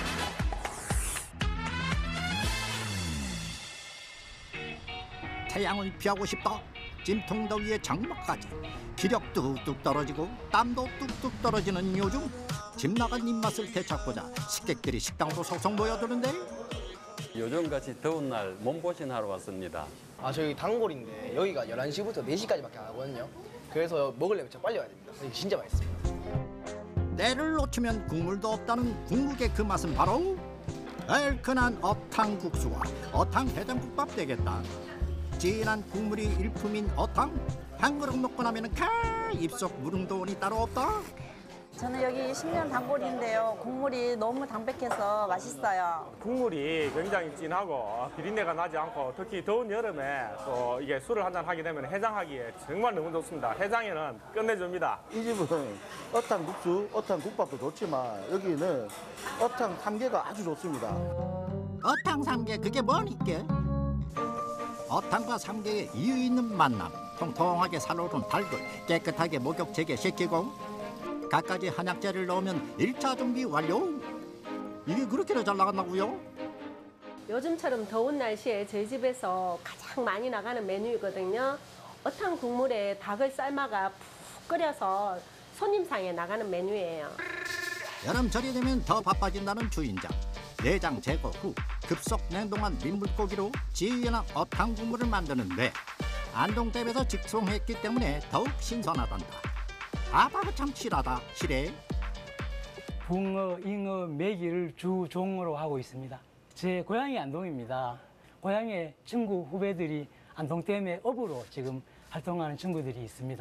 태양을 피하고 싶다. 찜통더위에 장마까지. 기력 뚝뚝 떨어지고 땀도 뚝뚝 떨어지는 요즘, 집 나간 입맛을 되찾고자 식객들이 식당으로 속속 모여드는데, 요즘같이 더운 날 몸보신하러 왔습니다. 저희 단골인데 여기가 11시부터 4시까지밖에 안 하거든요. 그래서 먹으려면 진짜 빨리 와야 됩니다. 이게 진짜 맛있습니다. 때를 놓치면 국물도 없다는 궁극의 그 맛은 바로 얼큰한 어탕국수와 어탕 해장국밥 되겠다. 진한 국물이 일품인 어탕, 한 그릇 먹고 나면 입속 무릉도원이 따로 없다. 저는 여기 10년 단골인데요. 국물이 너무 담백해서 맛있어요. 국물이 굉장히 진하고 비린내가 나지 않고, 특히 더운 여름에 또 이게 술을 한잔 하게 되면 해장하기에 정말 너무 좋습니다. 해장에는 끝내줍니다. 이 집은 어탕 국수, 어탕 국밥도 좋지만 여기는 어탕 삼계가 아주 좋습니다. 어탕 삼계 그게 뭐니께? 어탕과 삼계의 이유 있는 만남. 통통하게 살오른 닭을 깨끗하게 목욕 제거시키고 갖가지 한약재를 넣으면 1차 준비 완료. 이게 그렇게나 잘 나간다고요? 요즘처럼 더운 날씨에 저희 집에서 가장 많이 나가는 메뉴이거든요. 어탕 국물에 닭을 삶아가 푹 끓여서 손님상에 나가는 메뉴예요. 여름철이 되면 더 바빠진다는 주인장. 내장 제거 후 급속 냉동한 민물고기로 지연한 어탕 국물을 만드는데, 안동댐에서 직송했기 때문에 더욱 신선하단다. 바로 참 실하다, 실해. 붕어, 잉어, 메기를 주 종으로 하고 있습니다. 제 고향이 안동입니다. 고향에 친구 후배들이 안동댐의 업으로 지금 활동하는 친구들이 있습니다.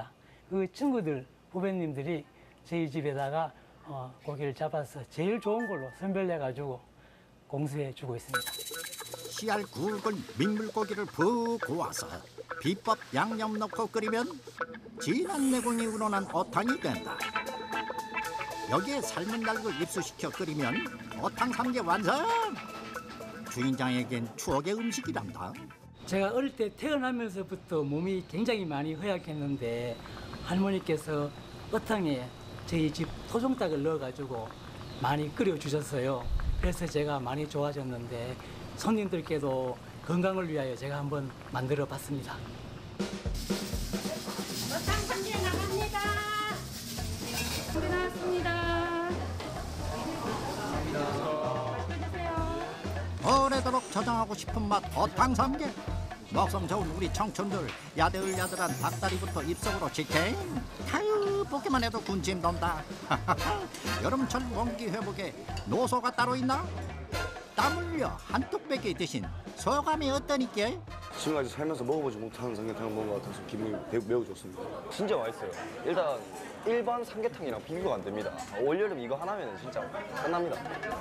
그 친구들, 후배님들이 저희 집에다가 고기를 잡아서 제일 좋은 걸로 선별해가지고 공수해 주고 있습니다. 씨알 굵은 민물고기를 푹 구워서 비법 양념 넣고 끓이면 진한 내공이 우러난 어탕이 된다. 여기에 삶은 닭을 입수시켜 끓이면 어탕 삼계 완성! 주인장에겐 추억의 음식이란다. 제가 어릴 때 태어나면서부터 몸이 굉장히 많이 허약했는데 할머니께서 어탕에 저희 집 토종닭을 넣어가지고 많이 끓여주셨어요. 그래서 제가 많이 좋아졌는데 손님들께도 건강을 위하여 제가 한번 만들어 봤습니다. 어탕 삼계 나갑니다. 준비 나왔습니다. 오래도록 저장하고 싶은 맛 어탕 삼계. 먹성 좋은 우리 청춘들 야들야들한 닭다리부터 입속으로 직행. 아유 보기만 해도 군침 돈다. 여름철 원기 회복에 노소가 따로 있나? 땀 흘려 한뚝 뺏기 드신 소감이 어떠니께? 지금까지 살면서 먹어보지 못한 삼계탕을 먹은 것 같아서 기분이 매우 좋습니다. 진짜 맛있어요. 일단 일반 삼계탕이랑 비교가 안 됩니다. 올여름 이거 하나면 진짜 끝납니다.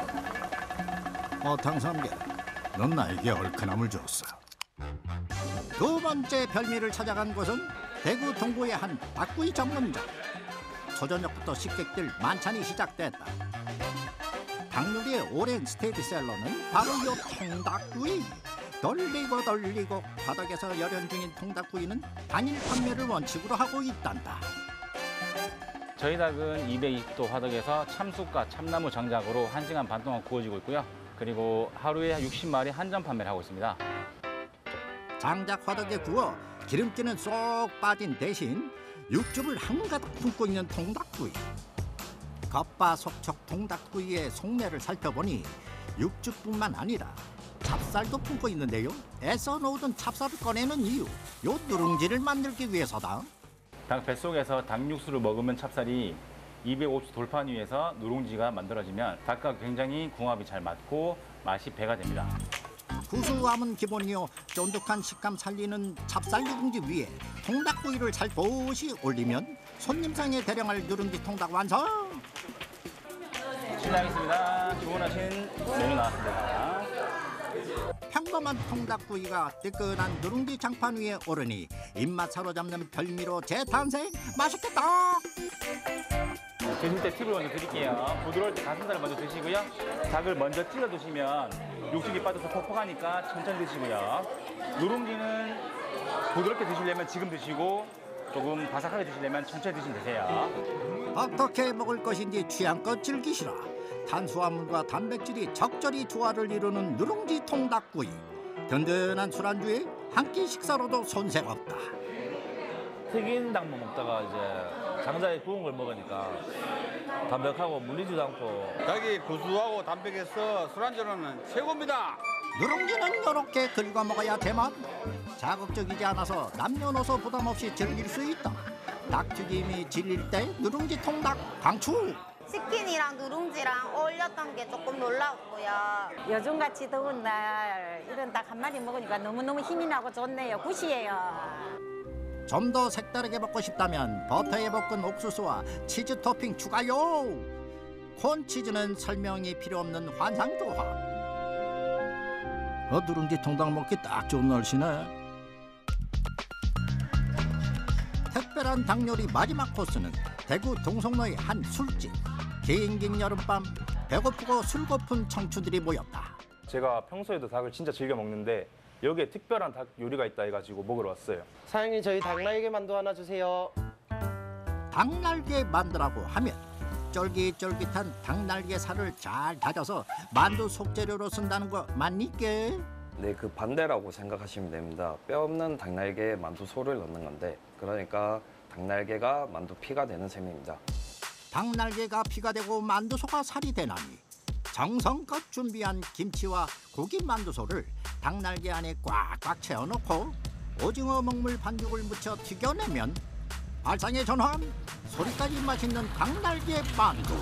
어탕 삼계, 넌 나에게 얼큰함을 줬어. 두 번째 별미를 찾아간 곳은 대구 동구의 한 닭구이 전문점. 초저녁부터 식객들 만찬이 시작됐다. 닭요리의 오랜 스테디셀러는 바로 이 통닭구이. 돌리고 바닥에서 열연 중인 통닭구이는 단일 판매를 원칙으로 하고 있단다. 저희 닭은 220도 화덕에서 참숯과 참나무 장작으로 1시간 반 동안 구워지고 있고요. 그리고 하루에 60마리 한정 판매를 하고 있습니다. 장작 화덕에 구워 기름기는 쏙 빠진 대신 육즙을 한가득 품고 있는 통닭구이. 겉바속촉 통닭구이의 속내를 살펴보니 육즙뿐만 아니라 찹쌀도 품고 있는데요. 애써 놓던 찹쌀을 꺼내는 이유, 요 누룽지를 만들기 위해서다. 닭 뱃속에서 닭 육수를 먹으면 찹쌀이 250도 돌판 위에서 누룽지가 만들어지면 닭과 굉장히 궁합이 잘 맞고 맛이 배가 됩니다. 구수함은 기본이요. 쫀득한 식감 살리는 찹쌀 누룽지 위에 통닭구이를 살포시 올리면 손님상에 대령할 누룽지 통닭 완성! 실례하겠습니다. 주문하신 메뉴 나왔습니다. 평범한 통닭구이가 뜨끈한 누룽지 장판 위에 오르니 입맛 사로잡는 별미로 재탄생. 맛있겠다! 드실 때 팁을 먼저 드릴게요. 부드러울 때 가슴살을 먼저 드시고요. 닭을 먼저 찔러 드시면 육즙이 빠져서 퍽퍽하니까 천천히 드시고요. 누룽지는 부드럽게 드시려면 지금 드시고 조금 바삭하게 드시려면 천천히 드시면 되세요. 어떻게 먹을 것인지 취향껏 즐기시라. 탄수화물과 단백질이 적절히 조화를 이루는 누룽지 통닭구이. 든든한 술안주에 한 끼 식사로도 손색 없다. 튀긴 닭만 먹다가 이제 장작에 구운 걸 먹으니까 담백하고 물리지도 않고 닭이 구수하고 담백해서 술안주로는 최고입니다. 누룽지는 이렇게 긁어 먹어야 제맛. 자극적이지 않아서 남녀노소 부담 없이 즐길 수 있다. 닭튀김이 질릴 때 누룽지 통닭 강추. 치킨이랑 누룽지랑 어울렸던 게 조금 놀라웠고요. 요즘같이 더운 날 이런 닭 한 마리 먹으니까 너무너무 힘이 나고 좋네요. 굿이에요. 좀 더 색다르게 먹고 싶다면 버터에 볶은 옥수수와 치즈 토핑 추가요. 콘치즈는 설명이 필요 없는 환상조합. 누룽지 통닭 먹기 딱 좋은 날씨네. 특별한 닭요리 마지막 코스는 대구 동성로의 한 술집. 긴 여름밤 배고프고 술고픈 청춘들이 모였다. 제가 평소에도 닭을 진짜 즐겨 먹는데 여기에 특별한 닭 요리가 있다 해가지고 먹으러 왔어요. 사장님 저희 닭날개 만두 하나 주세요. 닭날개 만두라고 하면 쫄깃쫄깃한 닭날개 살을 잘 다져서 만두 속재료로 쓴다는 거 맞니께? 네, 그 반대라고 생각하시면 됩니다. 뼈 없는 닭날개에 만두 소를 넣는 건데 그러니까 닭날개가 만두 피가 되는 셈입니다. 닭날개가 피가 되고 만두소가 살이 되나니 정성껏 준비한 김치와 고기 만두소를 닭날개 안에 꽉꽉 채워놓고 오징어 먹물 반죽을 묻혀 튀겨내면 발상의 전환, 소리까지 맛있는 닭날개 만두.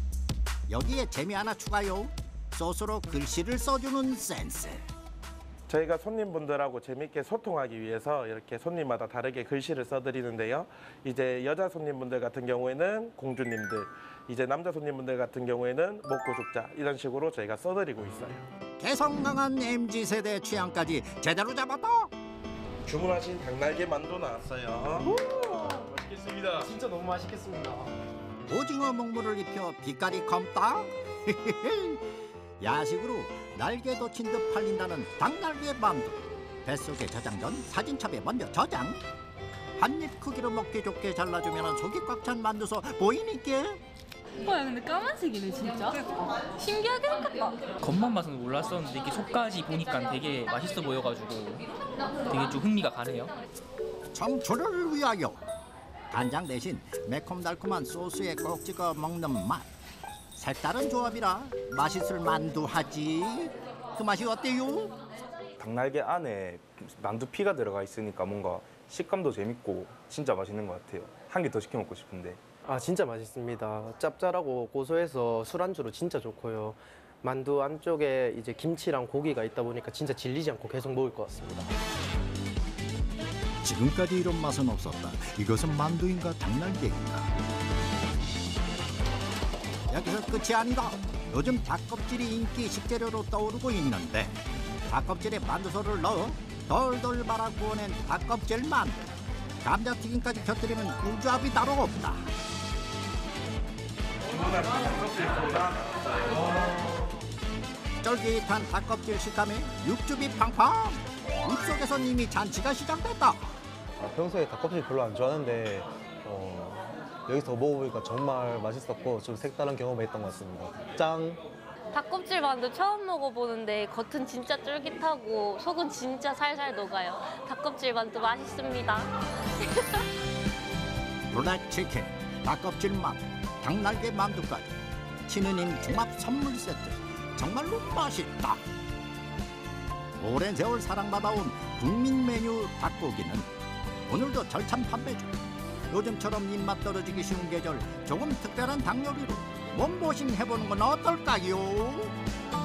여기에 재미 하나 추가요. 소스로 글씨를 써주는 센스. 저희가 손님분들하고 재밌게 소통하기 위해서 이렇게 손님마다 다르게 글씨를 써드리는데요. 이제 여자 손님분들 같은 경우에는 공주님들, 이제 남자 손님분들 같은 경우에는 먹고 죽자 이런 식으로 저희가 써드리고 있어요. 개성 강한 MZ세대 취향까지 제대로 잡았다. 주문하신 닭날개 만두 나왔어요. 맛있겠습니다. 진짜 너무 맛있겠습니다. 오징어 먹물을 입혀 빛깔이 검다. 야식으로 날개 돋친 듯 팔린다는 닭날개 만두. 뱃속에 저장 전 사진첩에 먼저 저장. 한입 크기로 먹기 좋게 잘라주면 속이 꽉 찬 만두소 보이니까. 야 근데 까만색이네 진짜. 신기하게 생겼다. 겉만 봐서는 몰랐었는데 이게 속까지 보니까 되게 맛있어 보여가지고 되게 좀 흥미가 가네요. 청초를 위하여 간장 대신 매콤달콤한 소스에 꼭 찍어 먹는 맛. 색다른 조합이라 맛있을 만두 하지. 그 맛이 어때요? 닭날개 안에 만두피가 들어가 있으니까 뭔가 식감도 재밌고 진짜 맛있는 것 같아요. 한 개 더 시켜 먹고 싶은데. 아 진짜 맛있습니다. 짭짤하고 고소해서 술안주로 진짜 좋고요. 만두 안쪽에 이제 김치랑 고기가 있다 보니까 진짜 질리지 않고 계속 먹을 것 같습니다. 지금까지 이런 맛은 없었다. 이것은 만두인가 닭날개인가? 여기서 끝이 아니다. 요즘 닭껍질이 인기 식재료로 떠오르고 있는데 닭껍질에 만두소를 넣어 돌돌 말아 구워낸 닭껍질 만두. 감자튀김까지 곁들이면 우주합이 따로 없다. 쫄깃한 닭껍질 식감에 육즙이 팡팡. 입속에선 이미 잔치가 시작됐다. 평소에 닭껍질 별로 안 좋아하는데 여기서 먹어보니까 정말 맛있었고 좀 색다른 경험을 했던 것 같습니다. 짱! 닭껍질 만두 처음 먹어보는데 겉은 진짜 쫄깃하고 속은 진짜 살살 녹아요. 닭껍질 만두 맛있습니다. 블랙치킨, 닭껍질 만두, 닭날개 만두까지 치느님 종합 선물 세트. 정말로 맛있다. 오랜 세월 사랑받아온 국민 메뉴 닭고기는 오늘도 절찬 판매 중. 요즘처럼 입맛 떨어지기 쉬운 계절 조금 특별한 닭 요리로 몸보신 해보는 건 어떨까요?